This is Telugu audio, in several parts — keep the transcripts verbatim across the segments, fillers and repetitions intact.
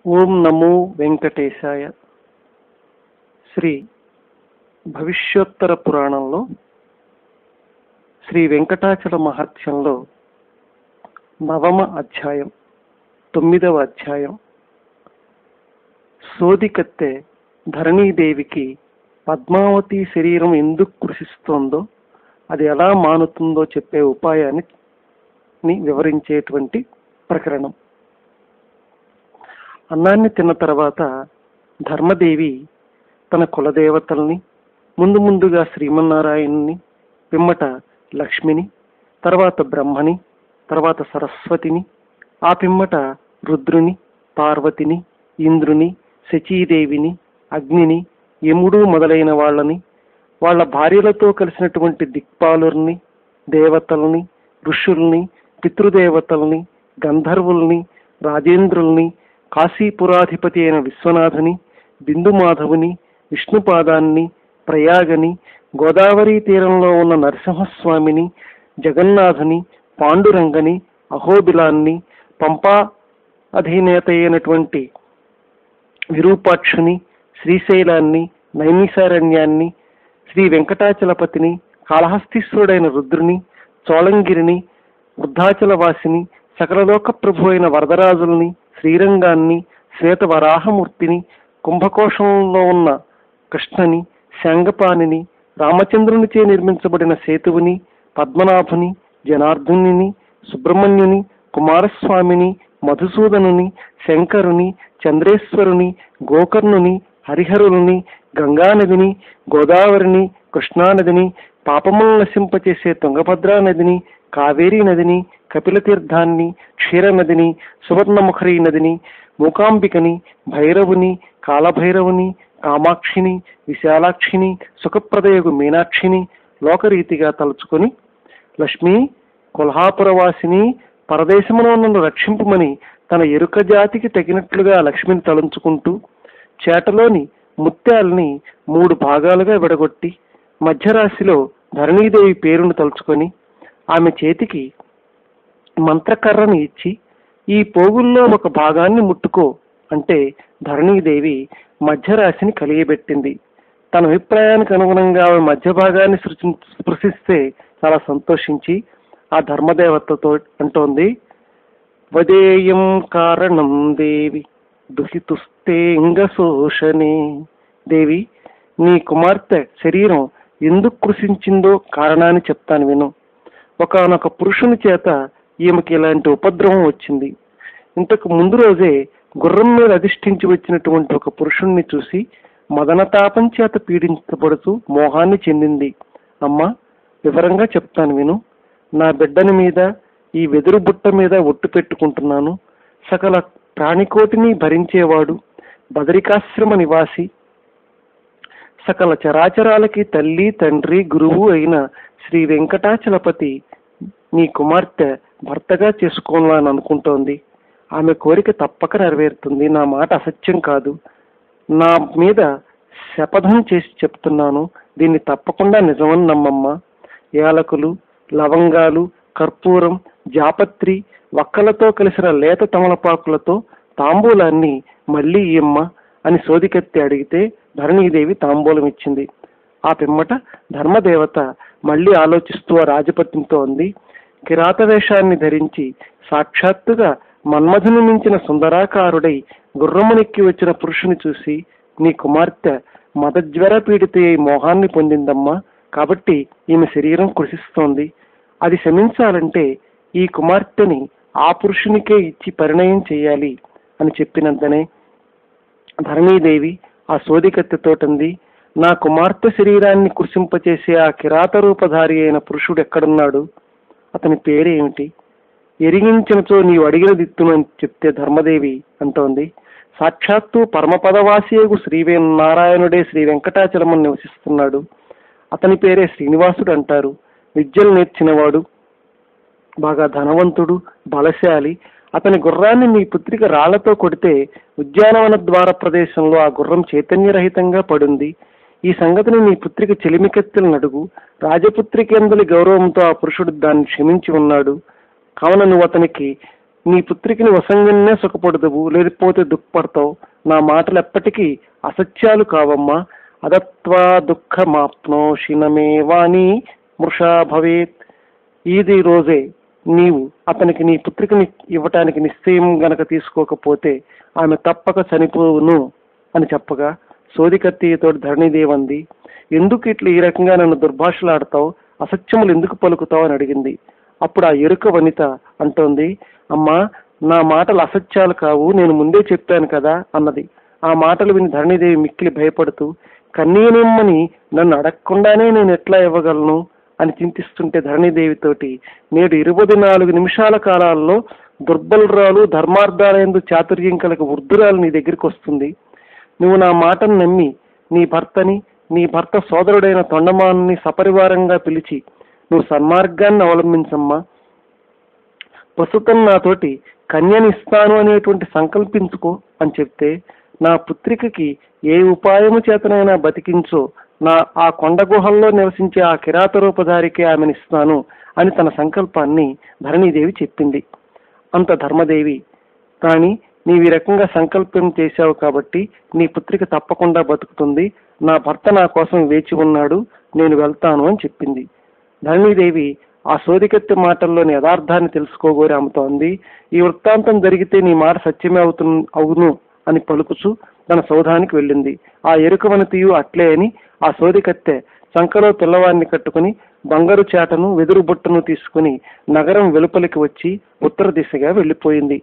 ఓం నమో వెంకటేశాయ. శ్రీ భవిష్యోత్తర పురాణంలో శ్రీ వెంకటాచల మహత్యంలో నవమ అధ్యాయం, తొమ్మిదవ అధ్యాయం. సోదికత్తె ధరణీదేవికి పద్మావతి శరీరం ఎందుకు కృషిస్తోందో, అది ఎలా మానుతుందో చెప్పే ఉపాయాన్ని వివరించేటువంటి ప్రకరణం. అన్నాన్ని తిన్న తర్వాత ధర్మదేవి తన కులదేవతల్ని, ముందు ముందుగా శ్రీమన్నారాయణుని, పిమ్మట లక్ష్మిని, తర్వాత బ్రహ్మని, తర్వాత సరస్వతిని, ఆ పిమ్మట రుద్రుని, పార్వతిని, ఇంద్రుని, శచీదేవిని, అగ్నిని, యముడు మొదలైన వాళ్ళని, వాళ్ళ భార్యలతో కలిసినటువంటి దిక్పాలుర్ని, దేవతల్ని, ఋషుల్ని, పితృదేవతల్ని, గంధర్వుల్ని, రాజేంద్రుల్ని, కాశీపురాధిపతి అయిన విశ్వనాథుని, బిందుమాధవుని, విష్ణుపాదాన్ని, ప్రయాగని, గోదావరి తీరంలో ఉన్న నరసింహస్వామిని, జగన్నాథుని, పాండురంగని, అహోబిలాన్ని, పంపా అధినేత అయినటువంటి విరూపాక్షుని, శ్రీశైలాన్ని, నైమిసారణ్యాన్ని, శ్రీ వెంకటాచలపతిని, కాళహస్తీశ్వరుడైన రుద్రుని, చోళంగిరిని, వృద్ధాచలవాసిని, సకలలోక ప్రభు అయిన వరదరాజుల్ని, శ్రీరంగాన్ని, శ్వేతవరాహమూర్తిని, కుంభకోశంలో ఉన్న కృష్ణని, శాంగపాణిని, రామచంద్రునిచే నిర్మించబడిన సేతువుని, పద్మనాభుని, జనార్దుని, సుబ్రహ్మణ్యుని, కుమారస్వామిని, మధుసూదనుని, శంకరుని, చంద్రేశ్వరుని, గోకర్ణుని, హరిహరుని, గంగానదిని, గోదావరిని, కృష్ణానదిని, పాపములను నశింపచేసే తుంగభద్రా నదిని, కావేరీ నదిని, కపిలతీర్థాన్ని, క్షీరనదిని, సువర్ణముఖరీ నదిని, మూకాంబికని, భైరవుని, కాలభైరవుని, కామాక్షిని, విశాలాక్షిని, సుఖప్రదయగు మీనాక్షిని లోకరీతిగా తలుచుకొని, లక్ష్మి కొల్హాపురవాసిని, పరదేశములో నన్ను రక్షింపుమని తన ఎరుక జాతికి తగినట్లుగా లక్ష్మిని తలంచుకుంటూ, చేటలోని ముత్యాల్ని మూడు భాగాలుగా విడగొట్టి మధ్యరాశిలో ధరణీదేవి పేరును తలుచుకొని ఆమె చేతికి మంత్రకర్రని ఇచ్చి, ఈ పోగుల్లో ఒక భాగాన్ని ముట్టుకో అంటే ధరణీదేవి మధ్యరాశిని కలియబెట్టింది. తన అభిప్రాయానికి అనుగుణంగా ఆమె మధ్య భాగాన్ని సృష్టి స్పృశిస్తే చాలా సంతోషించి ఆ ధర్మదేవతతో అంటోంది, వదేయం కారణం దేవి దుహితుస్తేంగశోషణే. దేవి, నీ కుమార్తె శరీరం ఎందుకు కృషించిందో కారణాన్ని చెప్తాను విను. ఒకానొక పురుషుని చేత ఈమెకి ఇలాంటి ఉపద్రవం వచ్చింది. ఇంతకు ముందు రోజే గుర్రం మీద అధిష్ఠించి వచ్చినటువంటి ఒక పురుషుణ్ణి చూసి మదనతాపం చేత పీడించబడుతూ మోహాన్ని చెందింది. అమ్మా, వివరంగా చెప్తాను విను. నా బిడ్డని మీద, ఈ వెదురు బుట్ట మీద ఒట్టు పెట్టుకుంటున్నాను. సకల ప్రాణికోటిని భరించేవాడు, బదరికాశ్రమ నివాసి, సకల చరాచరాలకి తల్లి, తండ్రి, గురువు అయిన శ్రీ వెంకటాచలపతి నీ కుమార్తె భర్తగా చేసుకోవాలని అనుకుంటోంది. ఆమె కోరిక తప్పక నెరవేరుతుంది. నా మాట అసత్యం కాదు. నా మీద శపథం చేసి చెప్తున్నాను. దీన్ని తప్పకుండా నిజమని నమ్మమ్మ. యాలకులు, లవంగాలు, కర్పూరం, జాపత్రి, వక్కలతో కలిసిన లేత తమలపాకులతో తాంబూలాన్ని మళ్ళీ ఇయ్యమ్మ అని సోదికత్తి అడిగితే ధరణీదేవి తాంబూలం ఇచ్చింది. ఆ పిమ్మట ధర్మదేవత మళ్ళీ ఆలోచిస్తూ ఆ రాజపత్నితో అంది, కిరాత వేషాన్ని ధరించి సాక్షాత్తుగా మన్మధుని మించిన సుందరాకారుడై గుర్రమునెక్కి వచ్చిన పురుషుని చూసి నీ కుమార్తె మదజ్వర పీడిత అయి మోహాన్ని పొందిందమ్మా. కాబట్టి ఈమె శరీరం కృషిస్తోంది. అది శమించాలంటే ఈ కుమార్తెని ఆ పురుషునికే ఇచ్చి పరిణయం చేయాలి అని చెప్పినంతనే ధరణీదేవి ఆ సోదికత్తెతోటంది, నా కుమార్తె శరీరాన్ని కృషింపచేసే ఆ కిరాత రూపధారి అయిన పురుషుడు ఎక్కడున్నాడు? అతని పేరేమిటి? ఎరిగించినచో నీవు అడిగిన దిత్తును అని చెప్తే ధర్మదేవి అంటోంది, సాక్షాత్తు పరమపదవాసియగు శ్రీ నారాయణుడే శ్రీ వెంకటాచలమని నివసిస్తున్నాడు. అతని పేరే శ్రీనివాసుడు అంటారు. విద్యలు నేర్చినవాడు, బాగా ధనవంతుడు, బలశాలి. అతని గుర్రాన్ని నీ పుత్రిక రాళ్లతో కొడితే ఉద్యానవన ద్వార ప్రదేశంలో ఆ గుర్రం చైతన్యరహితంగా పడింది. ఈ సంగతిని నీ పుత్రిక చెలిమికెత్తులను అడుగు. రాజపుత్రికేందలి గౌరవంతో ఆ పురుషుడు దాన్ని క్షమించి ఉన్నాడు. కావున నువ్వు అతనికి నీ పుత్రికిని వసంగనే సుఖపడదువు, లేకపోతే దుఃఖపడతావు. నా మాటలు ఎప్పటికీ అసత్యాలు కావమ్మా. అదత్వా దుఃఖమాప్నోషి నమే వాణి మృషా భవేత్. ఇది రోజే నీవు అతనికి నీ పుత్రికని ఇవ్వటానికి నిశ్చయం గనక తీసుకోకపోతే ఆమె తప్పక చనిపోవును అని చెప్పగా సోదికత్తితో ధరణిదేవి అంది, ఎందుకు ఇట్లా ఈ రకంగా నన్ను దుర్భాషలాడతావు, అసత్యములు ఎందుకు పలుకుతావు అని అడిగింది. అప్పుడు ఆ ఎరుక వనిత అంటోంది, అమ్మా నా మాటలు అసత్యాలు కావు, నేను ముందే చెప్పాను కదా అన్నది. ఆ మాటలు విని ధరణిదేవి మిక్కిలి భయపడుతూ, కన్నీనిమ్మని నన్ను అడగకుండానే నేను ఎట్లా ఇవ్వగలను అని చింతిస్తుంటే ధరణిదేవితోటి, నేడు ఇరవై నాలుగు నిమిషాల కాలాల్లో దుర్బలురాలు ధర్మార్థాలయందు చాతుర్యం కలక వృద్ధురాలు నీ దగ్గరికి వస్తుంది. నువ్వు నా మాటను నమ్మి నీ భర్తని నీ భర్త సోదరుడైన తొండమానుని సపరివారంగా పిలిచి నువ్వు సన్మార్గాన్ని అవలంబించమ్మా. ప్రస్తుతం నాతోటి కన్యని ఇస్తాను అనేటువంటి సంకల్పించుకో అని చెప్తే, నా పుత్రికకి ఏ ఉపాయము చేతనైనా బతికించో నా ఆ కొండ గుహల్లో నివసించే ఆ కిరాత రూపధారికే ఆమెను ఇస్తాను అని తన సంకల్పాన్ని ధరణీదేవి చెప్పింది. అంత ధర్మదేవి, కానీ నీవు ఈ రకంగా సంకల్పం చేశావు కాబట్టి నీ పుత్రిక తప్పకుండా బతుకుతుంది, నా భర్త నా కోసం వేచి ఉన్నాడు, నేను వెళ్తాను అని చెప్పింది. ధరణీదేవి ఆ సోదికత్తి మాటల్లోని యథార్థాన్ని తెలుసుకోగోరి ఆమెతో అంది, ఈ వృత్తాంతం జరిగితే నీ మాట సత్యమే అవుతు అవును అని పలుకుచు తన సౌధానికి వెళ్ళింది. ఆ ఎరుకవనతియు అట్లే అని ఆ సోదికత్తె సంకలో పిల్లవాడిని కట్టుకుని బంగారు చేటను వెదురు బుట్టను తీసుకుని నగరం వెలుపలికి వచ్చి ఉత్తర దిశగా వెళ్ళిపోయింది.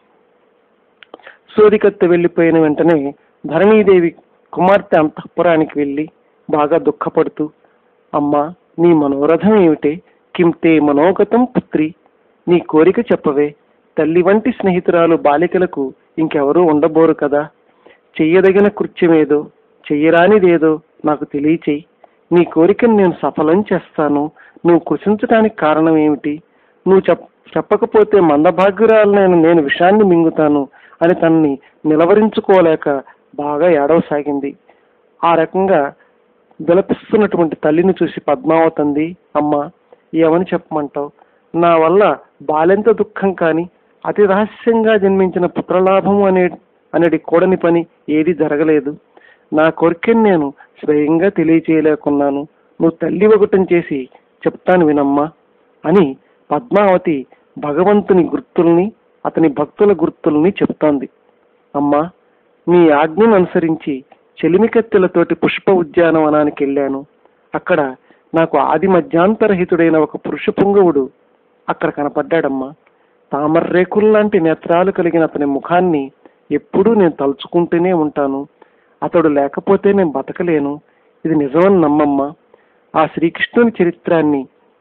సోదికత్తె వెళ్ళిపోయిన వెంటనే ధరణీదేవి కుమార్తె అంతఃపురానికి వెళ్ళి బాగా దుఃఖపడుతూ, అమ్మా నీ మనోరథం ఏమిటే, కింతే మనోగతం పుత్రి, నీ కోరిక చెప్పవే. తల్లి వంటి స్నేహితురాలు బాలికలకు ఇంకెవరూ ఉండబోరు కదా. చెయ్యదగిన కృత్యమేదో చెయ్యరానిదేదో నాకు తెలియచేయి. నీ కోరికను నేను సఫలం చేస్తాను. నువ్వు కృషించడానికి కారణం ఏమిటి? నువ్వు చెప్ చెప్పకపోతే మందభాగ్యురాలనైన నేను విషాన్ని మింగుతాను అని తనని నిలవరించుకోలేక బాగా ఏడవసాగింది. ఆ రకంగా విలపిస్తున్నటువంటి తల్లిని చూసి పద్మావతి అంది, అమ్మా ఏమని చెప్పమంటావు? నా వల్ల బాలెంత దుఃఖం కాని అతి రహస్యంగా జన్మించిన పుత్రలాభము అనే అనేది కూడని పని ఏది జరగలేదు. నా కోరికను నేను స్వయంగా తెలియచేయలేకున్నాను. నువ్వు తల్లి ఒకటం చేసి చెప్తాను వినమ్మా అని పద్మావతి భగవంతుని గుర్తుల్ని అతని భక్తుల గుర్తుల్ని చెప్తోంది. అమ్మా నీ ఆజ్ఞను అనుసరించి చెలిమికత్తెలతోటి పుష్ప ఉద్యానవనానికి వెళ్ళాను. అక్కడ నాకు ఆది మధ్యాంతరహితుడైన ఒక పురుష పుంగవుడు అక్కడ కనపడ్డాడమ్మా. తామర్రేకుల్లాంటి నేత్రాలు కలిగిన అతని ముఖాన్ని ఎప్పుడూ నేను తలుచుకుంటూనే ఉంటాను. అతడు లేకపోతే నేను బతకలేను. ఇది నిజమని నమ్మమ్మా. ఆ శ్రీకృష్ణుని చరిత్రాన్ని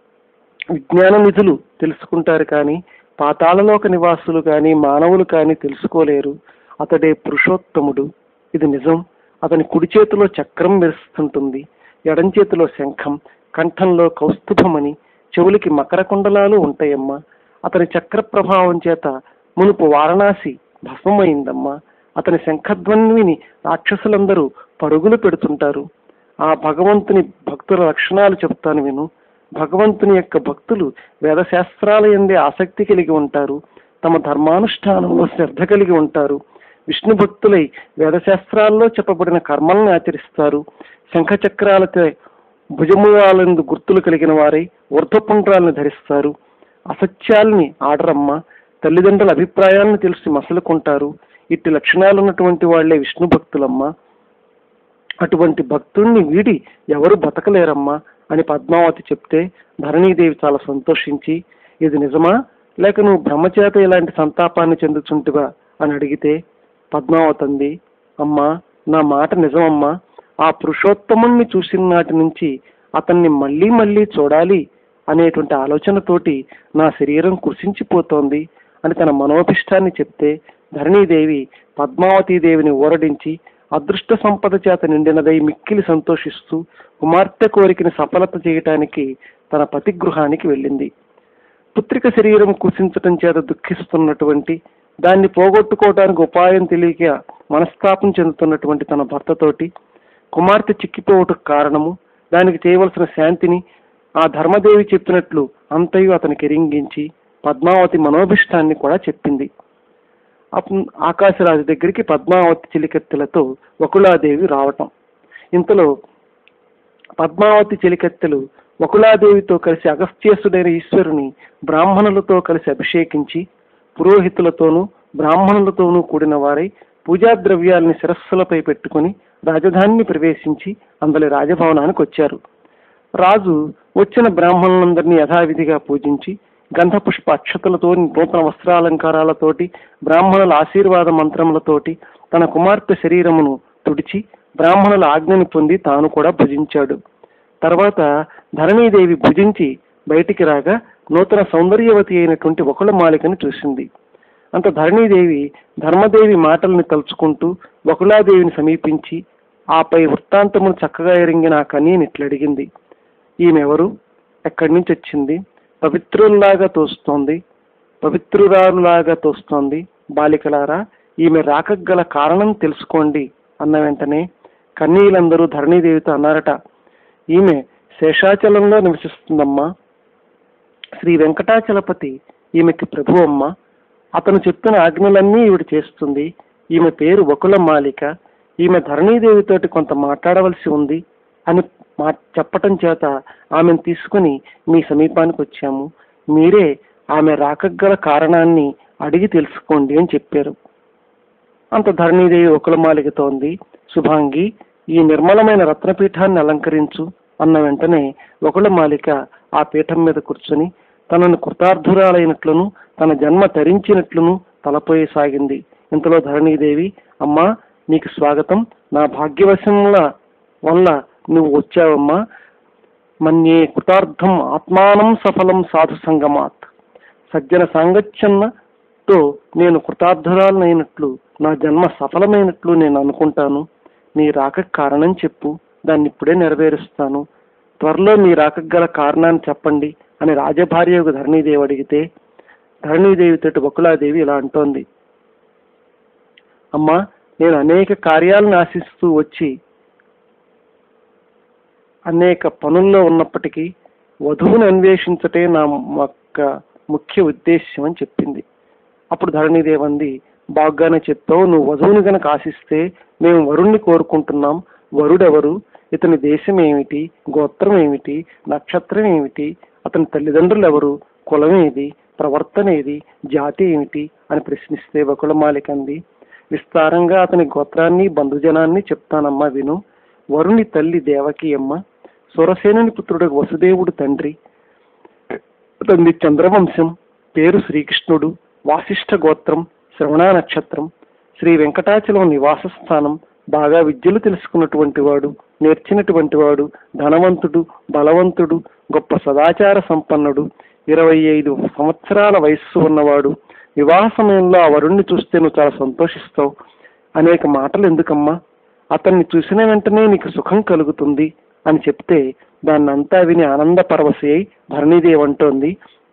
విజ్ఞాన నిధులు తెలుసుకుంటారు కానీ పాతాళలోక నివాసులు కానీ మానవులు కానీ తెలుసుకోలేరు. అతడే పురుషోత్తముడు. ఇది నిజం. అతని కుడి చేతిలో చక్రం మెరుస్తుంటుంది, ఎడం చేతిలో శంఖం, కంఠంలో కౌస్తుభమని, చెవులకి మకర కుండలాలు ఉంటాయమ్మా. అతని చక్ర ప్రభావం చేత మునుపు వారణాసి భస్మమైందమ్మా. అతని శంఖధ్వనిని రాక్షసులందరూ పరుగులు పెడుతుంటారు. ఆ భగవంతుని భక్తుల లక్షణాలు చెప్తాను విను. భగవంతుని యొక్క భక్తులు వేదశాస్త్రాల యందే ఆసక్తి కలిగి ఉంటారు. తమ ధర్మానుష్ఠానంలో శ్రద్ధ కలిగి ఉంటారు. విష్ణు భక్తులై వేదశాస్త్రాల్లో చెప్పబడిన కర్మలను ఆచరిస్తారు. శంఖచక్రాలతో భుజములందు గుర్తులు కలిగిన వారై ఊర్ధ్వపుండ్రాలను ధరిస్తారు. అసత్యాల్ని ఆడరమ్మ. తల్లిదండ్రుల అభిప్రాయాలను తెలిసి మసలుకుంటారు. ఇట్టి లక్షణాలు ఉన్నటువంటి వాళ్లే విష్ణు భక్తులమ్మా. అటువంటి భక్తుణ్ణి వీడి ఎవరు బతకలేరమ్మా అని పద్మావతి చెప్తే ధరణీదేవి చాలా సంతోషించి, ఇది నిజమా లేక నువ్వు బ్రహ్మచేత ఇలాంటి సంతాపాన్ని చెందుతుంటుగా అని అడిగితే పద్మావతి అంది, అమ్మా నా మాట నిజమమ్మా. ఆ పురుషోత్తముణ్ణి చూసిన నాటి నుంచి అతన్ని మళ్ళీ మళ్ళీ చూడాలి అనేటువంటి ఆలోచనతోటి నా శరీరం కృషించిపోతోంది అని తన మనోభిష్టాన్ని చెప్తే ధరణీదేవి పద్మావతీదేవిని ఊరడించి అదృష్ట సంపద చేత నిండినదై మిక్కిలి సంతోషిస్తూ కుమార్తె కోరికని సఫలత చేయటానికి తన పతి గృహానికి వెళ్ళింది. పుత్రిక శరీరం కుసించటం చేత దుఃఖిస్తున్నటువంటి, దాన్ని పోగొట్టుకోవడానికి ఉపాయం తెలియక మనస్తాపం చెందుతున్నటువంటి తన భర్తతోటి కుమార్తె చిక్కిపోవటకు కారణము, దానికి చేయవలసిన శాంతిని ఆ ధర్మదేవి చెప్పినట్లు అంతయు అతనికి ఎరింగించి పద్మావతి మనోభిష్టాన్ని కూడా చెప్పింది. ఆకాశరాజు దగ్గరికి పద్మావతి చెలికత్తెలతో వకులాదేవి రావటం. ఇంతలో పద్మావతి చెలికత్తెలు వకులాదేవితో కలిసి అగస్త్యసుడైన ఈశ్వరుని బ్రాహ్మణులతో కలిసి అభిషేకించి పురోహితులతోనూ బ్రాహ్మణులతోనూ కూడిన వారై పూజా ద్రవ్యాలని శిరస్సులపై పెట్టుకుని రాజధానిని ప్రవేశించి అందరి రాజభవనానికి వచ్చారు. రాజు వచ్చిన బ్రాహ్మణులందరినీ యథావిధిగా పూజించి గంధ పుష్ప అక్షతలతో నూతన వస్త్రాలంకారాలతోటి బ్రాహ్మణుల ఆశీర్వాద మంత్రములతోటి తన కుమార్తె శరీరమును తుడిచి బ్రాహ్మణుల ఆజ్ఞని పొంది తాను కూడా భుజించాడు. తర్వాత ధరణీదేవి భుజించి బయటికి రాగా నూతన సౌందర్యవతి అయినటువంటి వకుళమాలికను చూసింది. అంత ధరణీదేవి ధర్మదేవి మాటల్ని తలుచుకుంటూ వకులాదేవిని సమీపించి ఆపై వృత్తాంతమును చక్కగా ఎరింగిన ఆ కన్యని ఇట్లడిగింది. ఈమెవరు? ఎక్కడి నుంచి వచ్చింది? పవిత్రుల్లాగా తోస్తోంది, పవిత్రురాలులాగా తోస్తోంది. బాలికలారా, ఈమె రాకగల కారణం తెలుసుకోండి అన్న వెంటనే కన్నీలందరూ ధరణీదేవితో అన్నారట, ఈమె శేషాచలంలో నివసిస్తుందమ్మా. శ్రీ వెంకటాచలపతి ఈమెకి ప్రభు అమ్మ. అతను చెప్పిన ఆజ్ఞలన్నీ ఈవిడ చేస్తుంది. ఈమె పేరు వకుళమాలిక. ఈమె ధరణీదేవితోటి కొంత మాట్లాడవలసి ఉంది అని మా చెప్పటం చేత ఆమెను తీసుకుని మీ సమీపానికి వచ్చాము. మీరే ఆమె రాకగల కారణాన్ని అడిగి తెలుసుకోండి అని చెప్పారు. అంత ధరణీదేవి వకుళమాలికతో ఉంది, శుభాంగి, ఈ నిర్మలమైన రత్నపీఠాన్ని అలంకరించు అన్న వెంటనే వకుళమాలిక ఆ పీఠం మీద కూర్చుని తనను కృతార్థురాలైనట్లును తన జన్మ తరించినట్లును తలపోయసాగింది. ఇంతలో ధరణీదేవి, అమ్మా నీకు స్వాగతం, నా భాగ్యవశముల వల్ల నువ్వు వచ్చావమ్మా. మన్యే కృతార్థం ఆత్మానం సఫలం సాధు సంగమాత్. సజ్జన సాంగత్యంతో నేను కృతార్థురాలైనట్లు నా జన్మ సఫలమైనట్లు నేను అనుకుంటాను. నీ రాక కారణం చెప్పు, దాన్ని ఇప్పుడే నెరవేరుస్తాను. త్వరలో మీ రాక గల కారణాన్ని చెప్పండి అని రాజభార్యకు ధరణీదేవి అడిగితే ధరణీదేవితో వకులాదేవి ఇలా అంటోంది, అమ్మా నేను అనేక కార్యాలను ఆశిస్తూ వచ్చి అనేక పనుల్లో ఉన్నప్పటికీ వధువుని అన్వేషించటే నా యొక్క ముఖ్య ఉద్దేశ్యం అని చెప్పింది. అప్పుడు ధరణీదేవి అంది, బాగానే చెప్పావు, నువ్వు వధువుని గనక ఆశిస్తే మేము వరుణ్ణి కోరుకుంటున్నాం. వరుడెవరు? ఇతని దేశం ఏమిటి? గోత్రం ఏమిటి? నక్షత్రం ఏమిటి? అతని తల్లిదండ్రులు ఎవరు? కులం ఏది? ప్రవర్తన ఏది? జాతి ఏమిటి అని ప్రశ్నిస్తే వకుళమాలిక అంది, విస్తారంగా అతని గోత్రాన్ని బంధుజనాన్ని చెప్తానమ్మా విను. వరుణి తల్లి దేవకి అమ్మ, సురసేనుని పుత్రుడు వసుదేవుడు తండ్రి, అతని చంద్రవంశం, పేరు శ్రీకృష్ణుడు, వాసిష్ఠ గోత్రం, శ్రవణ నక్షత్రం, శ్రీ వెంకటాచలం నివాస స్థానం, బాగా విద్యలు తెలుసుకున్నటువంటి వాడు, నేర్చినటువంటి వాడు, ధనవంతుడు, బలవంతుడు, గొప్ప సదాచార సంపన్నుడు, ఇరవై ఐదు సంవత్సరాల వయస్సు ఉన్నవాడు. వివాహ సమయంలో ఆ వరుణ్ణి చూస్తే నువ్వు చాలా సంతోషిస్తావు. అనేక మాటలు ఎందుకమ్మా, అతన్ని చూసిన వెంటనే నీకు సుఖం కలుగుతుంది అని చెప్తే దాన్ని అంతా విని ఆనంద పరవశి అయి ధరణీదేవి అంటోంది,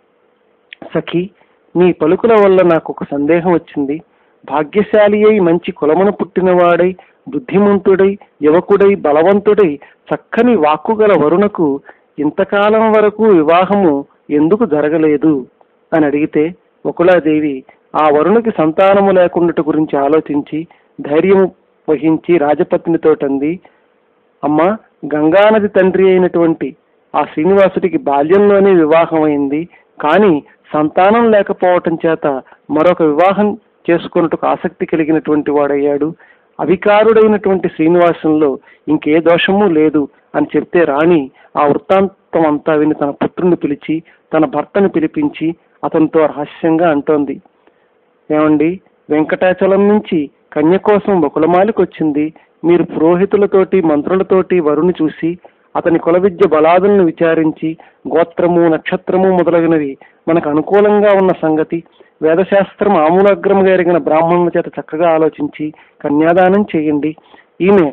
సఖి నీ పలుకుల వల్ల నాకు ఒక సందేహం వచ్చింది. భాగ్యశాలి అయి మంచి కులమును పుట్టినవాడై బుద్ధిమంతుడై యువకుడై బలవంతుడై చక్కని వాక్కుగల వరుణకు ఇంతకాలం వరకు వివాహము ఎందుకు జరగలేదు అని అడిగితే వకులాదేవి ఆ వరుణకి సంతానము లేకుండాట గురించి ఆలోచించి ధైర్యం వహించి రాజపత్నితోటంది, అమ్మ గంగానది తండ్రి అయినటువంటి ఆ శ్రీనివాసుడికి బాల్యంలోనే వివాహం అయింది. కానీ సంతానం లేకపోవటం చేత మరొక వివాహం చేసుకున్నట్టుకు ఆసక్తి కలిగినటువంటి వాడయ్యాడు. అవికారుడైనటువంటి శ్రీనివాసంలో ఇంకే దోషము లేదు అని చెప్తే రాణి ఆ వృత్తాంతం అంతా విని తన పుత్రుని పిలిచి తన భర్తను పిలిపించి అతనితో రహస్యంగా అంటోంది, ఏమండి వెంకటాచలం నుంచి కన్య కోసం వకుళమాలిక వచ్చింది. మీరు పురోహితులతోటి మంత్రులతోటి వరుని చూసి అతని కుల విద్య బలాదులను విచారించి గోత్రము నక్షత్రము మొదలగినవి మనకు అనుకూలంగా ఉన్న సంగతి వేదశాస్త్రం ఆమూలాగ్రముగా ఎరిగిన బ్రాహ్మణుల చేత చక్కగా ఆలోచించి కన్యాదానం చేయండి. ఈమె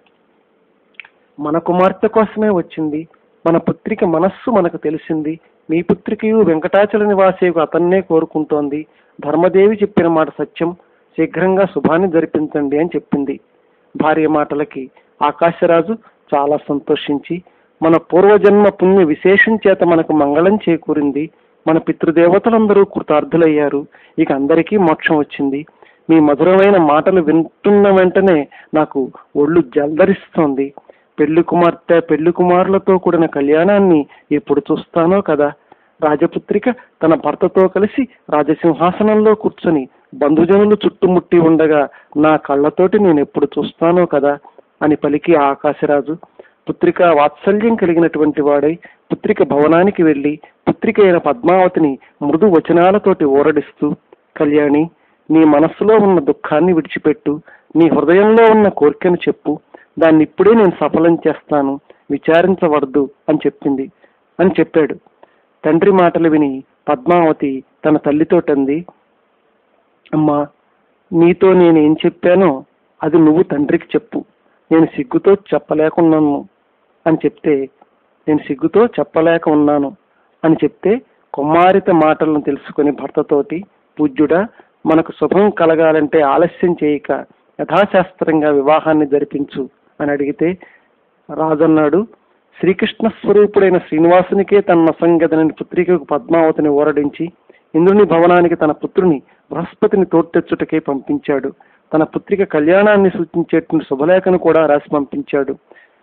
మన కుమార్తె కోసమే వచ్చింది. మన పుత్రిక మనస్సు మనకు తెలిసింది. మీ పుత్రికయు వెంకటాచల నివాసేకు అతన్నే కోరుకుంటోంది. ధర్మదేవి చెప్పిన మాట సత్యం. శీఘ్రంగా శుభాన్ని జరిపించండి అని చెప్పింది. భార్య మాటలకి ఆకాశరాజు చాలా సంతోషించి మన పూర్వజన్మ పుణ్య విశేషం చేత మనకు మంగళం చేకూరింది. మన పితృదేవతలందరూ కృతార్థులయ్యారు. ఇక అందరికీ మోక్షం వచ్చింది. మీ మధురమైన మాటలు వింటున్న వెంటనే నాకు ఒళ్ళు జల్దరిస్తోంది. పెళ్లి కుమార్తె పెళ్లి కుమారులతో కూడిన కళ్యాణాన్ని ఎప్పుడు చూస్తానో కదా. రాజపుత్రిక తన భర్తతో కలిసి రాజసింహాసనంలో కూర్చొని బంధుజనులు చుట్టుముట్టి ఉండగా నా కళ్ళతోటి నేను ఎప్పుడు చూస్తానో కదా అని పలికి ఆ ఆకాశరాజు పుత్రిక వాత్సల్యం కలిగినటువంటి వాడై పుత్రిక భవనానికి వెళ్లి పుత్రిక అయిన పద్మావతిని మృదు వచనాలతోటి ఊరడిస్తూ, కళ్యాణి, నీ మనస్సులో ఉన్న దుఃఖాన్ని విడిచిపెట్టు, నీ హృదయంలో ఉన్న కోరికను చెప్పు, దాన్ని ఇప్పుడే నేను సఫలం చేస్తాను, విచారించవద్దు అని చెప్పింది అని చెప్పాడు. తండ్రి మాటలు విని పద్మావతి తన తల్లితోటంది, అమ్మా, నీతో నేనేం చెప్పానో అది నువ్వు తండ్రికి చెప్పు, నేను సిగ్గుతో చెప్పలేకున్నాను అని చెప్తే నేను సిగ్గుతో చెప్పలేక ఉన్నాను అని చెప్తే కుమారిత మాటలను తెలుసుకుని భర్తతోటి, పూజ్యుడా, మనకు శుభం కలగాలంటే ఆలస్యం చేయక యథాశాస్త్రంగా వివాహాన్ని జరిపించు అని అడిగితే రాజన్నాడు, శ్రీకృష్ణ స్వరూపుడైన శ్రీనివాసునికే తన నసంగదని పుత్రికకు పద్మావతిని ఊరడించి ఇంద్రుని భవనానికి తన పుత్రుని బృహస్పతిని తోడ్తెచ్చుటకే పంపించాడు. తన పుత్రిక కళ్యాణాన్ని సూచించేటువంటి శుభలేఖను కూడా రాసి పంపించాడు.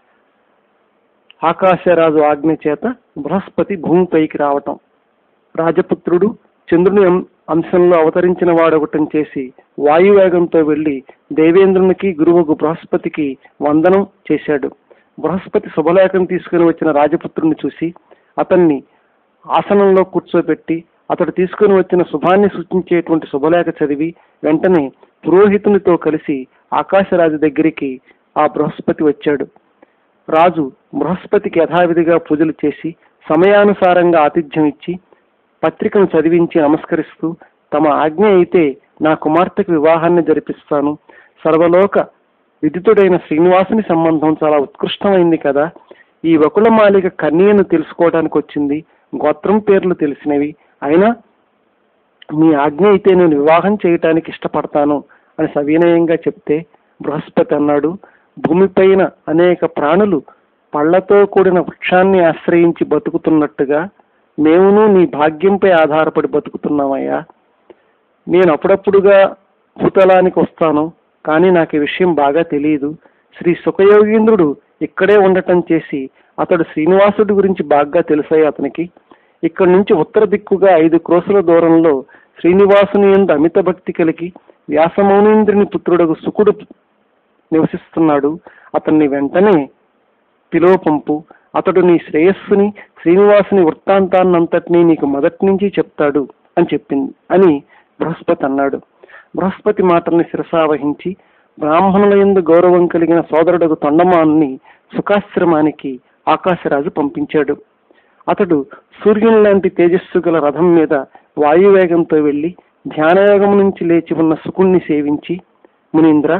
ఆకాశరాజు ఆజ్ఞ చేత బృహస్పతి భూమిపైకి రావటం, రాజపుత్రుడు చంద్రుని అంశంలో అవతరించిన వాడొకటం చేసి వాయువేగంతో వెళ్లి దేవేంద్రునికి గురువుకు బృహస్పతికి వందనం చేశాడు. బృహస్పతి శుభలేఖను తీసుకుని వచ్చిన రాజపుత్రుని చూసి అతన్ని ఆసనంలో కూర్చోబెట్టి అతడు తీసుకుని వచ్చిన శుభాన్ని సూచించేటువంటి శుభలేఖ చదివి వెంటనే పురోహితునితో కలిసి ఆకాశరాజు దగ్గరికి ఆ బృహస్పతి వచ్చాడు. రాజు బృహస్పతికి యథావిధిగా పూజలు చేసి సమయానుసారంగా ఆతిథ్యం ఇచ్చి పత్రికను చదివించి నమస్కరిస్తూ, తమ ఆజ్ఞ అయితే నా కుమార్తెకు వివాహాన్ని జరిపిస్తాను, సర్వలోక విదితుడైన శ్రీనివాసుని సంబంధం చాలా ఉత్కృష్టమైంది కదా, ఈ వకుళమాలిక కన్యను తెలుసుకోవడానికి వచ్చింది, గోత్రం పేర్లు తెలిసినవి, అయినా మీ ఆజ్ఞ అయితే నేను వివాహం చేయటానికి ఇష్టపడతాను అని సవినయంగా చెప్తే బృహస్పతి అన్నాడు, భూమిపైన అనేక ప్రాణులు పళ్లతో కూడిన వృక్షాన్ని ఆశ్రయించి బతుకుతున్నట్టుగా మేమును నీ భాగ్యంపై ఆధారపడి బతుకుతున్నామయ్యా. నేను అప్పుడప్పుడుగా భూతలానికి వస్తాను, కానీ నాకు ఈ విషయం బాగా తెలియదు. శ్రీ సుఖయోగీంద్రుడు ఇక్కడే ఉండటం చేసి అతడు శ్రీనివాసుడి గురించి బాగా తెలుసాయి అతనికి. ఇక్కడి నుంచి ఉత్తర దిక్కుగా ఐదు క్రోసుల దూరంలో శ్రీనివాసుని యందు అమిత భక్తి కలిగి వ్యాసమౌనీంద్రుని పుత్రుడకు సుకుడు నివసిస్తున్నాడు. అతన్ని వెంటనే పిలువపంపు, అతడు నీ శ్రేయస్సుని శ్రీనివాసుని వృత్తాంతాన్నంతటినీ నీకు మొదటి నుంచి చెప్తాడు అని చెప్పింది అని బృహస్పతి అన్నాడు. బృహస్పతి మాటల్ని శిరసావహించి బ్రాహ్మణుల యందు గౌరవం కలిగిన సోదరుడకు తొండమానుని సుఖాశ్రమానికి ఆకాశరాజు పంపించాడు. అతడు సూర్యుని లాంటి తేజస్సు గల రథం మీద వాయువేగంతో వెళ్లి ధ్యానయోగం నుంచి లేచి ఉన్న సుకుణ్ణి సేవించి, మునీంద్ర,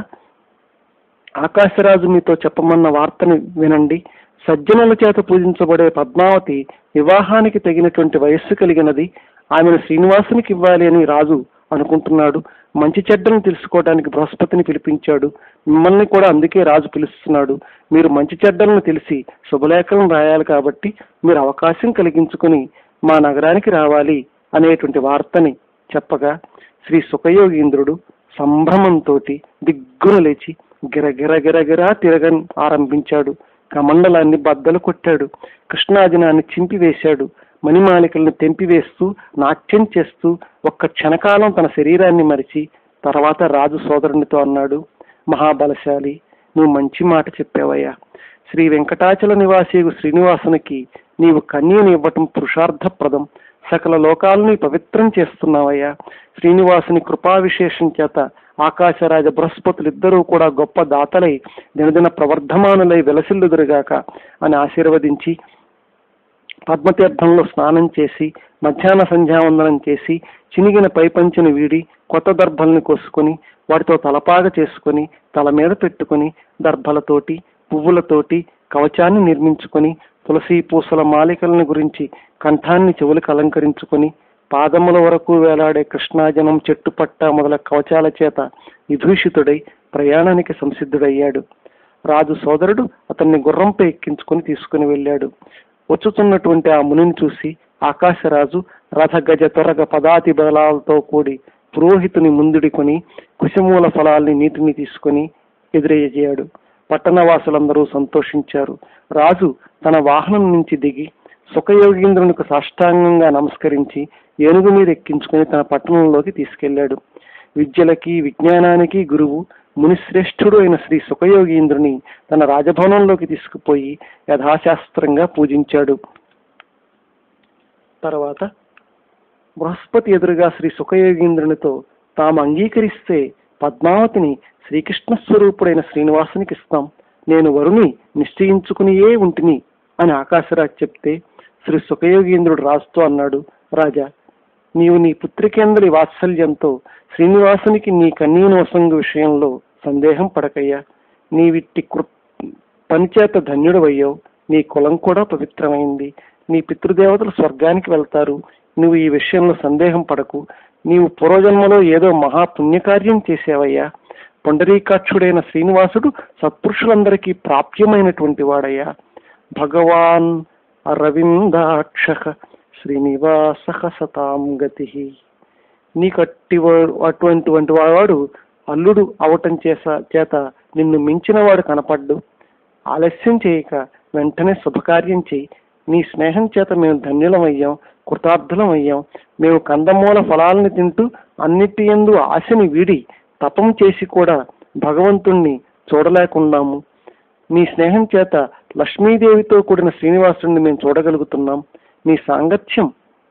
ఆకాశరాజు మీతో చెప్పమన్న వార్తని వినండి. సజ్జనుల చేత పూజించబడే పద్మావతి వివాహానికి తగినటువంటి వయస్సు కలిగినది. ఆమెను శ్రీనివాసునికి ఇవ్వాలి అని రాజు అనుకుంటున్నాడు. మంచి చెడ్డలను తెలుసుకోవడానికి బృహస్పతిని పిలిపించాడు. మిమ్మల్ని కూడా అందుకే రాజు పిలుస్తున్నాడు. మీరు మంచి చెడ్డలను తెలిసి శుభలేఖలను రాయాలి కాబట్టి మీరు అవకాశం కలిగించుకుని మా నగరానికి రావాలి అనేటువంటి వార్తని చెప్పగా శ్రీ సుఖయోగీంద్రుడు సంభ్రమంతో దిగ్గున లేచి గిరగిర గిరగిరా తిరగని ఆరంభించాడు. కమండలాన్ని బద్దలు కొట్టాడు. కృష్ణాజనాన్ని చింపివేశాడు. మణిమాలికలను తెంపివేస్తూ నాట్యం చేస్తూ ఒక్క క్షణకాలం తన శరీరాన్ని మరిచి తర్వాత రాజు సోదరునితో అన్నాడు, మహాబలశాలి, నువ్వు మంచి మాట చెప్పావయ్యా. శ్రీ వెంకటాచల నివాసియు శ్రీనివాసునికి నీవు కన్యని ఇవ్వటం పురుషార్థప్రదం. సకల లోకాలని పవిత్రం చేస్తున్నావయ్యా. శ్రీనివాసుని కృపా విశేషం చేత ఆకాశరాజ బృహస్పతులిద్దరూ కూడా గొప్ప దాతలై దినదిన ప్రవర్ధమానులై వెలసిల్లుదురుగాక అని ఆశీర్వదించి పద్మతీర్థంలో స్నానం చేసి మధ్యాహ్న సంధ్యావందనం చేసి చినిగిన పైపంచెను వీడి కొత్త దర్భల్ని కోసుకొని వాటితో తలపాగ చేసుకుని తల మీద పెట్టుకుని దర్భలతోటి పువ్వులతోటి కవచాన్ని నిర్మించుకొని తులసి పూసల మాలికలను గురించి కంఠాన్ని చెవులకు అలంకరించుకొని పాదముల వరకు వేలాడే కృష్ణాజనం చెట్టుపట్ట మొదల కవచాల చేత విభూషితుడై ప్రయాణానికి సంసిద్ధుడయ్యాడు. రాజు సోదరుడు అతన్ని గుర్రంపై ఎక్కించుకుని తీసుకుని వెళ్ళాడు. వచ్చుతున్నటువంటి ఆ మునిని చూసి ఆకాశరాజు రథ గజ త్వరగ పదాతి బలాలతో కూడి పురోహితుని ముందుడికొని కుశమూల ఫలాల్ని నీటిని తీసుకొని ఎదురయ్యాడు. పట్టణవాసులందరూ సంతోషించారు. రాజు తన వాహనం నుంచి దిగి సుఖయోగీంద్రునికి సాష్టాంగంగా నమస్కరించి ఏనుగు మీద ఎక్కించుకుని తన పట్టణంలోకి తీసుకెళ్లాడు. విద్యలకి విజ్ఞానానికి గురువు మునిశ్రేష్ఠుడు అయిన శ్రీ సుఖయోగీంద్రుని తన రాజభవనంలోకి తీసుకుపోయి యథాశాస్త్రంగా పూజించాడు. తర్వాత బృహస్పతి ఎదురుగా శ్రీ సుఖయోగీంద్రునితో తాము అంగీకరిస్తే పద్మావతిని శ్రీకృష్ణ స్వరూపుడైన శ్రీనివాసునికి ఇస్తాం, నేను వరుని నిశ్చయించుకునియే ఉంటిని అని ఆకాశరాజు చెప్తే శ్రీ సుఖయోగీంద్రుడు రాజుతో అన్నాడు, రాజా, నీవు నీ పుత్రికేంద్రి వాత్సల్యంతో శ్రీనివాసునికి నీ కన్యీనోసంగు విషయంలో సందేహం పడకయ్యా. నీవిట్టి కృ పనిచేత ధన్యుడవయ్యావు. నీ కులం కూడా పవిత్రమైంది. నీ పితృదేవతలు స్వర్గానికి వెళ్తారు. నువ్వు ఈ విషయంలో సందేహం పడకు. నీవు పూర్వజన్మలో ఏదో మహాపుణ్యకార్యం చేసావయ్యా. పొండరీకాక్షుడైన శ్రీనివాసుడు సత్పురుషులందరికీ ప్రాప్యమైనటువంటి వాడయ్యా. భగవాన్ అరవిందాక్ష శ్రీనివాస సతాం గతి. నీకట్టి అటువంటి వంటి వాడు అల్లుడు అవటం చేస చేత నిన్ను మించిన వాడు కనపడ్డు. ఆలస్యం చేయక వెంటనే శుభకార్యం చేయి. నీ స్నేహం చేత మేము ధన్యులమయ్యాం, కృతార్థులమయ్యాం. మేము కందమూల ఫలాలని తింటూ అన్నిటి యందు ఆశని వీడి తపం చేసి కూడా భగవంతుణ్ణి చూడలేకున్నాము. నీ స్నేహం చేత లక్ష్మీదేవితో కూడిన శ్రీనివాసుడిని మేము చూడగలుగుతున్నాం. నీ సాంగత్యం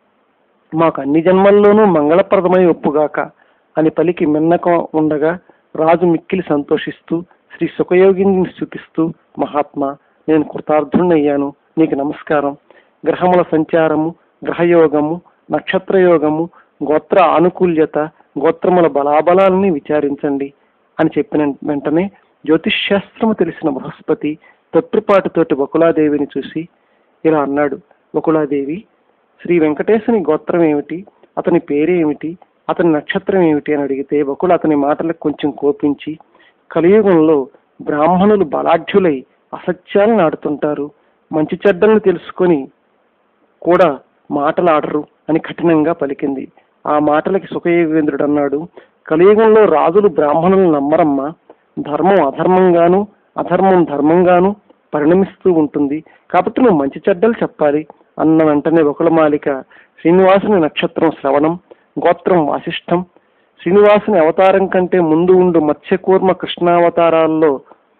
మాకు అన్ని జన్మల్లోనూ మంగళప్రదమై ఒప్పుగాక అని పలికి మిన్నక ఉండగా రాజు మిక్కిలి సంతోషిస్తూ శ్రీ సుఖయోగిని స్తుతిస్తూ, మహాత్మా, నేను కృతార్థుణ్ణయ్యాను, నీకు నమస్కారం. గ్రహముల సంచారము, గ్రహయోగము, నక్షత్రయోగము, గోత్ర ఆనుకూల్యత, గోత్రముల బలాబలాలని విచారించండి అని చెప్పిన వెంటనే జ్యోతిష్శాస్త్రము తెలిసిన బృహస్పతి తొట్టుపాటుతోటి బకులాదేవిని చూసి ఇలా అన్నాడు, బకులాదేవి, శ్రీ వెంకటేశుని గోత్రం ఏమిటి, అతని పేరేమిటి, అతని నక్షత్రం ఏమిటి అని అడిగితే బకులు అతని మాటలకు కొంచెం కోపించి, కలియుగంలో బ్రాహ్మణులు బలాఢ్యులై అసత్యాలను ఆడుతుంటారు, మంచి చెడ్డలను తెలుసుకొని కూడా మాటలాడరు అని కఠినంగా పలికింది. ఆ మాటలకి సుఖయోగేంద్రుడు అన్నాడు, కలియుగంలో రాజులు బ్రాహ్మణులను నమ్మరమ్మా. ధర్మం అధర్మంగాను, అధర్మం ధర్మంగాను పరిణమిస్తూ ఉంటుంది. కాబట్టి నువ్వు మంచి చెడ్డలు చెప్పాలి అన్న వెంటనే బకుళమాలిక శ్రీనివాసుని నక్షత్రం శ్రవణం, గోత్రం వాసిష్టం, శ్రీనివాసుని అవతారం కంటే ముందు ఉండు మత్స్యకూర్మ కృష్ణావతారాల్లో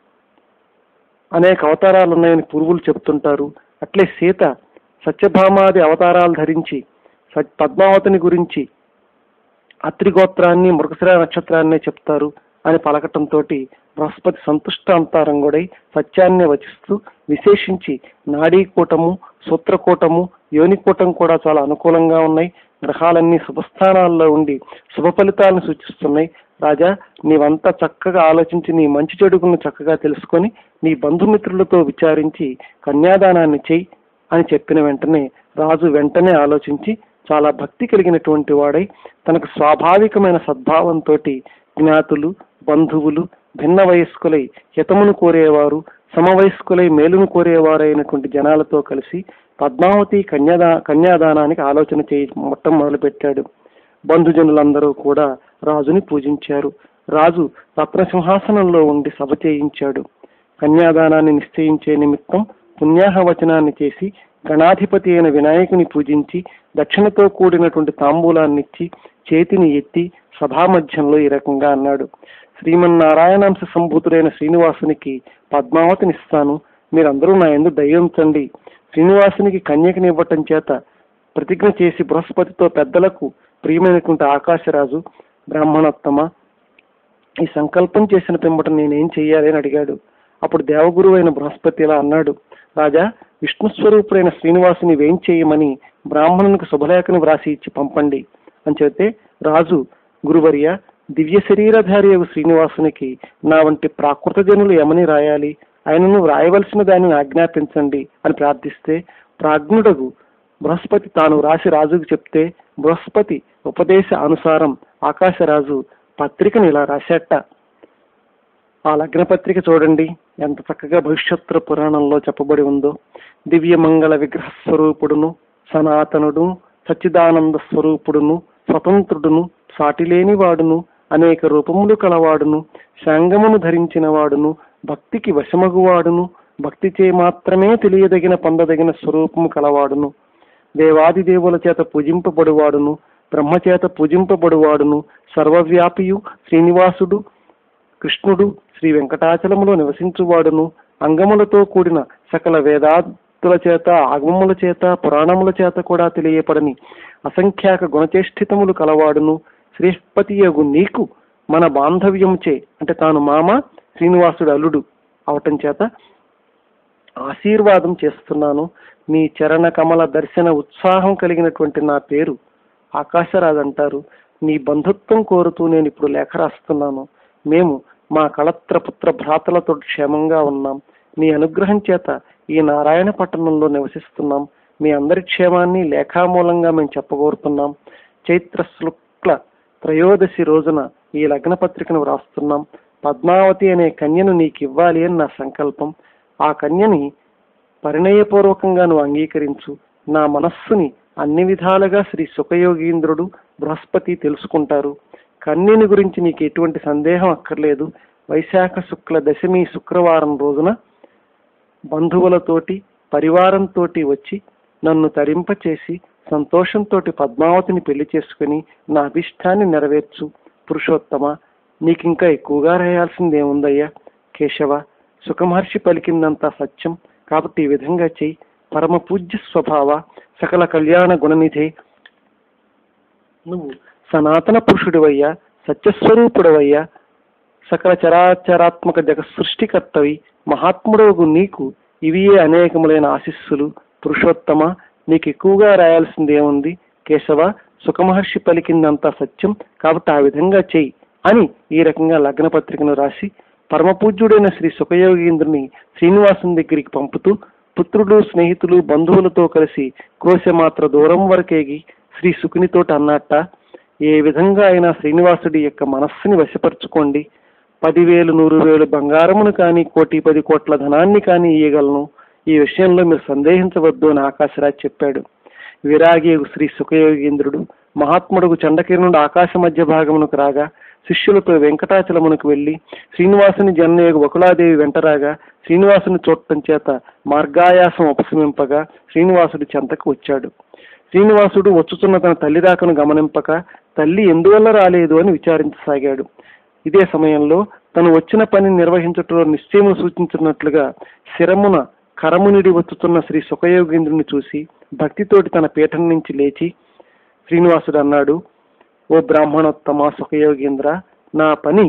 అనేక అవతారాలు ఉన్నాయని పూర్వులు చెబుతుంటారు. అట్లే సీత సత్యభామాది అవతారాలు ధరించి పద్మావతిని గురించి అత్రిగోత్రాన్ని మృగశిర నక్షత్రాన్నే చెప్తారు అని పలకటంతో బృహస్పతి సంతుష్ట అంతరంగుడై సత్యాన్నే వచిస్తూ విశేషించి నాడీకూటము, సూత్రకూటము, యోనికూటం కూడా చాలా అనుకూలంగా ఉన్నాయి. గ్రహాలన్నీ శుభస్థానాల్లో ఉండి శుభ ఫలితాలను సూచిస్తున్నాయి. రాజా, నీవంతా చక్కగా ఆలోచించి నీ మంచి చెడుగులను చక్కగా తెలుసుకొని నీ బంధుమిత్రులతో విచారించి కన్యాదానాన్ని చెయ్యి అని చెప్పిన వెంటనే రాజు వెంటనే ఆలోచించి చాలా భక్తి కలిగినటువంటి వాడై తనకు స్వాభావికమైన సద్భావంతో జ్ఞాతులు, బంధువులు, భిన్న వయస్కులై హితమును కోరేవారు, సమవయస్కులై మేలును కోరేవారైనటువంటి జనాలతో కలిసి పద్మావతి కన్యాదా కన్యాదానానికి ఆలోచన చేయి మొత్తం మొదలుపెట్టాడు. బంధుజనులందరూ కూడా రాజుని పూజించారు. రాజు రత్నసింహాసనంలో ఉండి సభ చేయించాడు. కన్యాదానాన్ని నిశ్చయించే నిమిత్తం పుణ్యాహవచనాన్ని చేసి గణాధిపతి అయిన వినాయకుని పూజించి దక్షిణతో కూడినటువంటి తాంబూలాన్నిచ్చి చేతిని ఎత్తి సభామధ్యంలో ఈ రకంగా అన్నాడు, శ్రీమన్నారాయణాంశ సంభూతుడైన శ్రీనివాసునికి పద్మావతినిస్తాను, మీరందరూ నా యందు దయ ఉంచండి. శ్రీనివాసునికి కన్యకనివ్వటం చేత ప్రతిజ్ఞ చేసి బృహస్పతితో పెద్దలకు ప్రియమైనటువంటి ఆకాశరాజు, బ్రాహ్మణోత్తమ, ఈ సంకల్పం చేసిన పిమ్మట నేనేం చెయ్యాలి అని అడిగాడు. అప్పుడు దేవగురు అయిన బృహస్పతి ఇలా అన్నాడు, రాజా, విష్ణు స్వరూపుడైన శ్రీనివాసుని వేం చేయమని బ్రాహ్మణునికి శుభలేఖను వ్రాసి ఇచ్చి పంపండి అని చెబితే రాజు, గురువర్య, దివ్య శరీరధారి శ్రీనివాసునికి నా వంటి ప్రాకృత జనులు ఏమని రాయాలి, ఆయనను వ్రాయవలసిన దానిని ఆజ్ఞాపించండి అని ప్రార్థిస్తే ప్రాజ్ఞుడగు బృహస్పతి తాను రాసి రాజుకు చెప్తే బృహస్పతి ఉపదేశ అనుసారం ఆకాశరాజు పత్రికను ఇలా రాశాట. ఆ లగ్న పత్రిక చూడండి ఎంత చక్కగా భవిష్యత్తు పురాణంలో చెప్పబడి ఉందో. దివ్య మంగళ విగ్రహ స్వరూపుడును సనాతనుడు, సచ్చిదానంద స్వరూపుడును, స్వతంత్రుడును, సాటిలేని వాడును, అనేక రూపములు కలవాడును, శాంగమును ధరించిన వాడును, భక్తికి వశమగువాడును, భక్తిచే మాత్రమే తెలియదగిన పొందదగిన స్వరూపము కలవాడును, దేవాది దేవుల చేత పూజింపబడువాడును, బ్రహ్మచేత పూజింపబడువాడును, సర్వవ్యాపియు శ్రీనివాసుడు కృష్ణుడు శ్రీ వెంకటాచలములో నివసించువాడును, అంగములతో కూడిన సకల వేదాంతుల చేత, ఆగమముల చేత, పురాణముల చేత కూడా తెలియపడని అసంఖ్యాక గుణచేష్టితములు కలవాడును, శ్రీపతియగు నీకు మన బాంధవ్యముచే అంటే తాను మామ, శ్రీనివాసుడు అల్లుడు అవటం చేత ఆశీర్వాదం చేస్తున్నాను. నీ చరణ కమల దర్శన ఉత్సాహం కలిగినటువంటి నా పేరు ఆకాశరాజు అంటారు. నీ బంధుత్వం కోరుతూ నేను ఇప్పుడు లేఖ రాస్తున్నాను. మేము మా కళత్రపుత్ర భ్రాతలతో క్షేమంగా ఉన్నాం. నీ అనుగ్రహం చేత ఈ నారాయణ పట్టణంలో నివసిస్తున్నాం. మీ అందరి క్షేమాన్ని లేఖామూలంగా మేము చెప్పగోరుతున్నాం. చైత్ర శుక్ల త్రయోదశి రోజున ఈ లగ్న పత్రికను వ్రాస్తున్నాం. పద్మావతి అనే కన్యను నీకు ఇవ్వాలి అని నా సంకల్పం. ఆ కన్యని పరిణయపూర్వకంగా నువ్వు అంగీకరించు. నా మనస్సుని అన్ని విధాలుగా శ్రీ సుఖయోగీంద్రుడు, బృహస్పతి తెలుసుకుంటారు. కన్యని గురించి నీకు ఎటువంటి సందేహం అక్కర్లేదు. వైశాఖ శుక్ల దశమి శుక్రవారం రోజున బంధువులతోటి పరివారంతో వచ్చి నన్ను తరింపచేసి సంతోషంతో పద్మావతిని పెళ్లి చేసుకుని నా అభిష్టాన్ని నెరవేర్చు. పురుషోత్తమ, నీకింకా ఎక్కువగా రాయాల్సిందేముందయ్యా? కేశవ, సుఖమహర్షి పలికిందంతా సత్యం కాబట్టి ఈ విధంగా చెయ్యి. పరమ పూజ్య స్వభావ, సకల కళ్యాణ గుణనిధే, నువ్వు సనాతన పురుషుడివయ్యా, సత్యస్వరూపుడవయ్యా, సకల చరాచరాత్మక జగ సృష్టికర్తవి, మహాత్ముడవు నీకు ఇవియే అనేకములైన ఆశీస్సులు. పురుషోత్తమ, నీకు ఎక్కువగా రాయాల్సిందేముంది? కేశవ, సుఖమహర్షి పలికిందంతా సత్యం కాబట్టి ఆ విధంగా చెయ్యి అని ఈ రకంగా లగ్న పత్రికను రాసి పరమపూజ్యుడైన శ్రీ సుఖయోగీంద్రుని శ్రీనివాసుని దగ్గరికి పంపుతూ పుత్రులు, స్నేహితులు, బంధువులతో కలిసి కోశమాత్ర దూరం వరకేగి శ్రీ సుకునితోటి అన్నట్ట, ఏ విధంగా అయినా శ్రీనివాసుడి యొక్క మనస్సుని వశపరుచుకోండి. పదివేలు నూరు వేలు బంగారమును కానీ, కోటి పది కోట్ల ధనాన్ని కానీ ఇయ్యగలను. ఈ విషయంలో మీరు సందేహించవద్దు అని ఆకాశరాజ్ చెప్పాడు. విరాగి శ్రీ సుఖయోగీంద్రుడు మహాత్ముడుకు చండకిరణుడు ఆకాశ మధ్య భాగమునకు రాగా శిష్యులతో వెంకటాచలమునకు వెళ్లి శ్రీనివాసుని జననయోగు వకులాదేవి వెంటరాగా శ్రీనివాసుని చూడటం చేత మార్గాయాసం ఉపశమింపగా శ్రీనివాసుడి చెంతకు వచ్చాడు. శ్రీనివాసుడు వచ్చుతున్న తన తల్లి రాకను గమనింపక తల్లి ఎందువల్ల రాలేదు అని విచారించసాగాడు. ఇదే సమయంలో తను వచ్చిన పని నిర్వహించటంలో నిశ్చయము సూచించినట్లుగా శిరమున కరమునిడి వచ్చుతున్న శ్రీ సుఖయోగీంద్రుని చూసి భక్తితోటి తన పీఠం నుంచి లేచి శ్రీనివాసుడు అన్నాడు, ఓ బ్రాహ్మణోత్తమ సుఖయోగీంద్ర, నా పని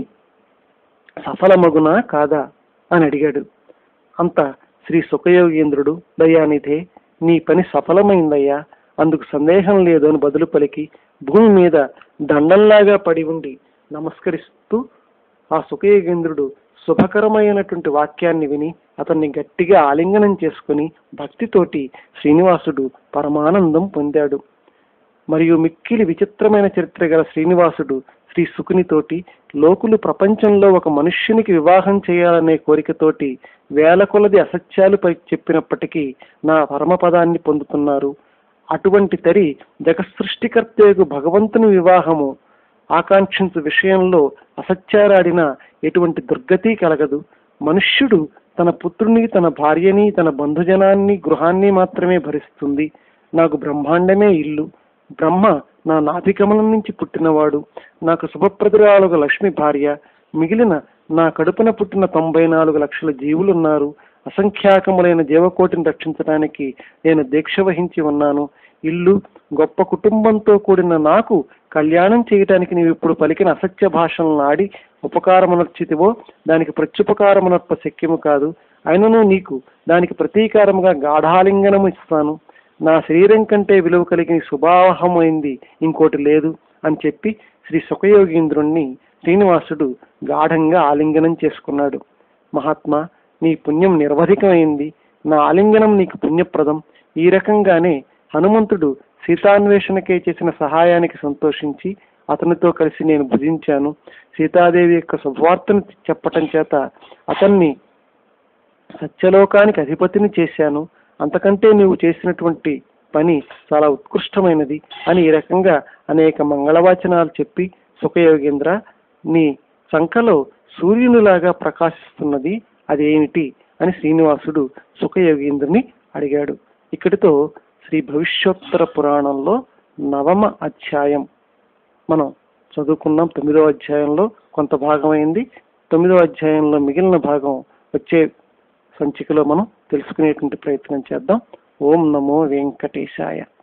సఫలమగునా కాదా అని అడిగాడు. అంత శ్రీ సుఖయోగీంద్రుడు, దయానిధే, నీ పని సఫలమైందయ్యా, అందుకు సందేహం లేదు అని బదులు పలికి భూమి మీద దండంలాగా పడి ఉండి నమస్కరిస్తూ ఆ సుఖయోగీంద్రుడు శుభకరమైనటువంటి వాక్యాన్ని విని అతన్ని గట్టిగా ఆలింగనం చేసుకుని భక్తితోటి శ్రీనివాసుడు పరమానందం పొందాడు. మరియు మిక్కిలి విచిత్రమైన చరిత్ర గల శ్రీనివాసుడు శ్రీ సుకునితోటి లోకులు ప్రపంచంలో ఒక మనుష్యునికి వివాహం చేయాలనే కోరికతోటి వేల కొలది అసత్యాలు పై చెప్పినప్పటికీ నా పరమపదాన్ని పొందుతున్నారు. అటువంటి తరి జగసృష్టికర్తకు భగవంతుని వివాహము ఆకాంక్షించు విషయంలో అసత్యారాడిన ఎటువంటి దుర్గతి కలగదు. మనుష్యుడు తన పుత్రుని, తన భార్యని, తన బంధుజనాన్ని, గృహాన్ని మాత్రమే భరిస్తుంది. నాకు బ్రహ్మాండమే ఇల్లు. బ్రహ్మ నా నాభికమలం నుంచి పుట్టినవాడు. నాకు శుభప్రదురాలుగ లక్ష్మి భార్య. మిగిలిన నా కడుపున పుట్టిన తొంభై నాలుగు లక్షల జీవులున్నారు. అసంఖ్యాకములైన జీవకోటిని రక్షించడానికి నేను దీక్ష వహించి ఉన్నాను. ఇల్లు, గొప్ప కుటుంబంతో కూడిన నాకు కళ్యాణం చేయటానికి నీవు ఇప్పుడు పలికిన అసత్య భాషలను ఆడి ఉపకారమునర్చితివో దానికి ప్రత్యుపకారమునర్ప శక్యము కాదు. అయినను నీకు దానికి ప్రతీకారముగా గాఢాలింగనము ఇస్తాను. నా శరీరం కంటే విలువ కలిగిన శుభావహమైంది ఇంకోటి లేదు అని చెప్పి శ్రీ సుఖయోగీంద్రుణ్ణి శ్రీనివాసుడు గాఢంగా ఆలింగనం చేసుకున్నాడు. మహాత్మా, నీ పుణ్యం నిర్వధికమైంది. నా ఆలింగనం నీకు పుణ్యప్రదం. ఈ రకంగానే హనుమంతుడు సీతాన్వేషణకే చేసిన సహాయానికి సంతోషించి అతనితో కలిసి నేను భుజించాను. సీతాదేవి యొక్క శుభవార్తను చెప్పటం చేత అతన్ని సత్యలోకానికి అధిపతిని చేశాను. అంతకంటే నీవు చేసినటువంటి పని చాలా ఉత్కృష్టమైనది అని ఈ రకంగా అనేక మంగళవాచనాలు చెప్పి సుఖయోగేంద్ర, నీ సంఖలో సూర్యునిలాగా ప్రకాశిస్తున్నది అదేమిటి అని శ్రీనివాసుడు సుఖయోగేంద్రుని అడిగాడు. ఇక్కడితో శ్రీ భవిష్యోత్తర పురాణంలో నవమ అధ్యాయం మనం చదువుకున్నాం. తొమ్మిదవ అధ్యాయంలో కొంత భాగం అయింది. తొమ్మిదవ అధ్యాయంలో మిగిలిన భాగం వచ్చే సంచికలో మనం తెలుసుకునేటువంటి ప్రయత్నం చేద్దాం. ఓం నమో వెంకటేశాయ.